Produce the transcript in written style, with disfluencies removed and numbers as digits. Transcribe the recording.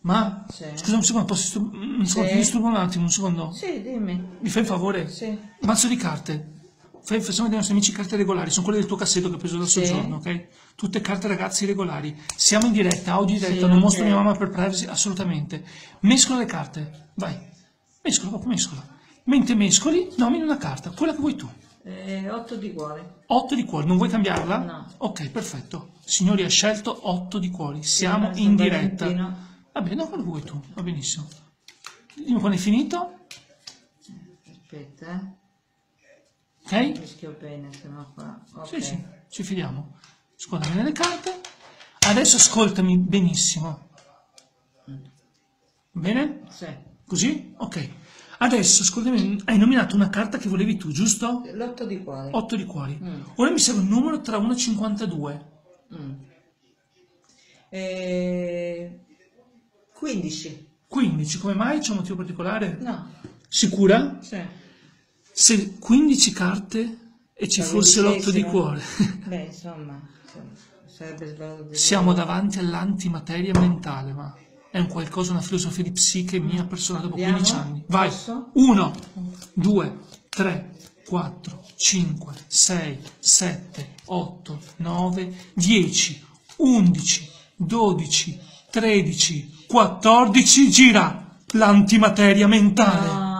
Ma? Sì. Scusa un secondo, ti disturbo un attimo, un secondo. Sì, dimmi. Mi fai un favore? Sì. Mazzo di carte. Facciamo dei nostri amici carte regolari, sono quelle del tuo cassetto che ho preso l'altro Sì. giorno, ok? Tutte carte ragazzi regolari. Siamo in diretta, audio diretta, Sì, non ok. mostro mia mamma per privacy, assolutamente. Mescola le carte, vai. Mescola, proprio mescola. Mentre mescoli, nomini una carta, quella che vuoi tu. 8 di cuore. 8 di cuori, non vuoi cambiarla? No. Ok, perfetto. Signori, ha scelto 8 di cuori, siamo San in diretta. Valentino. Va bene, no, quello che vuoi tu, va benissimo. Dimmi quando è finito, Aspetta, ok? mischio bene, se no qua. Ok. Sì, sì, ci fidiamo. Scuola bene le carte. Adesso ascoltami benissimo. Bene? Sì. Così? Ok. Adesso, ascoltami, hai nominato una carta che volevi tu, giusto? L'8 di cuore. 8 di cuori. Ora mi serve un numero tra 1 e 52. 15. 15, come mai? C'è un motivo particolare? No. Sicura? Sì. Se 15 carte e ci La fosse l'8 di 15esima. cuore. Beh, insomma, sarebbe sbagliato di Siamo dire. davanti all'antimateria mentale, ma è un qualcosa, una filosofia di psiche mia personale dopo Andiamo? 15 anni. Vai! Posso? 1, 2, 3, 4, 5, 6, 7, 8, 9, 10, 11, 12, 13, 14, gira! L'antimateria mentale. No.